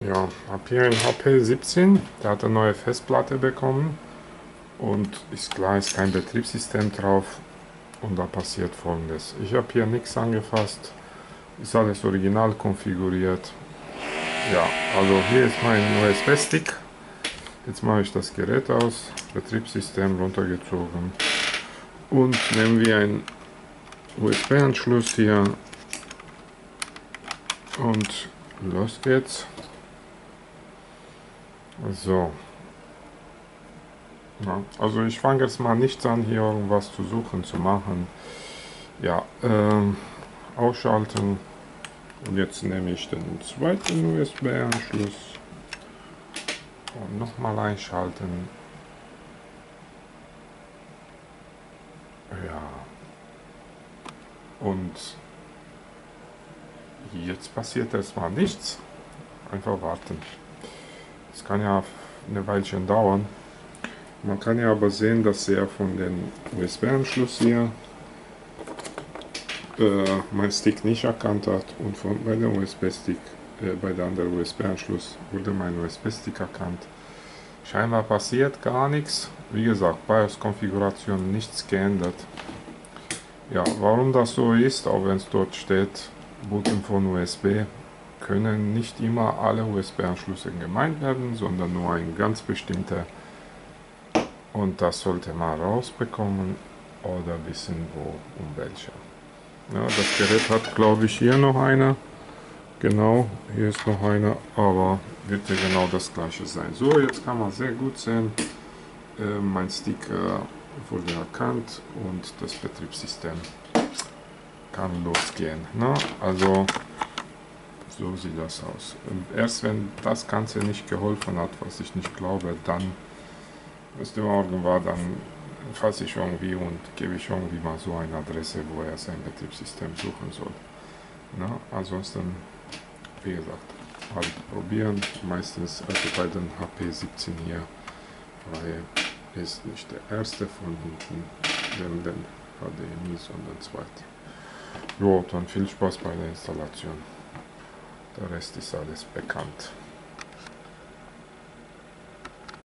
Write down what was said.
Ja, habe hier ein HP 17, der hat eine neue Festplatte bekommen und ist klar, ist kein Betriebssystem drauf und da passiert Folgendes. Ich habe hier nichts angefasst, ist alles original konfiguriert. Ja, also hier ist mein USB-Stick. Jetzt mache ich das Gerät aus, Betriebssystem runtergezogen und nehmen wir einen USB-Anschluss hier und los geht's. So, ja, also ich fange jetzt mal nicht an, hier irgendwas zu suchen, zu machen. Ja, ausschalten. Und jetzt nehme ich den zweiten USB-Anschluss und nochmal einschalten. Ja, und jetzt passiert erstmal nichts. Einfach warten. Es kann ja eine Weilchen dauern. Man kann ja aber sehen, dass er von dem USB-Anschluss hier mein Stick nicht erkannt hat und bei der USB-Stick, bei der anderen USB-Anschluss wurde mein USB-Stick erkannt. Scheinbar passiert gar nichts. Wie gesagt, BIOS-Konfiguration nichts geändert. Ja, warum das so ist, auch wenn es dort steht, Booten von USB, können nicht immer alle USB-Anschlüsse gemeint werden, sondern nur ein ganz bestimmter. Und das sollte man rausbekommen oder wissen, wo und welcher. Ja, das Gerät hat, glaube ich, hier noch einer. Genau, hier ist noch einer, aber wird ja genau das gleiche sein. So, jetzt kann man sehr gut sehen, mein Stick wurde erkannt und das Betriebssystem kann losgehen. Ne? Also, so sieht das aus. Und erst wenn das Ganze nicht geholfen hat, was ich nicht glaube, dann müsste man irgendwann dann fasse ich irgendwie und gebe ich irgendwie mal so eine Adresse, wo er sein Betriebssystem suchen soll. Na, ansonsten, wie gesagt, halt probieren. Meistens, also bei den HP 17 hier, weil ist nicht der erste von hinten, den HDMI, sondern zweite. Jo, dann viel Spaß bei der Installation. Der Rest ist alles bekannt.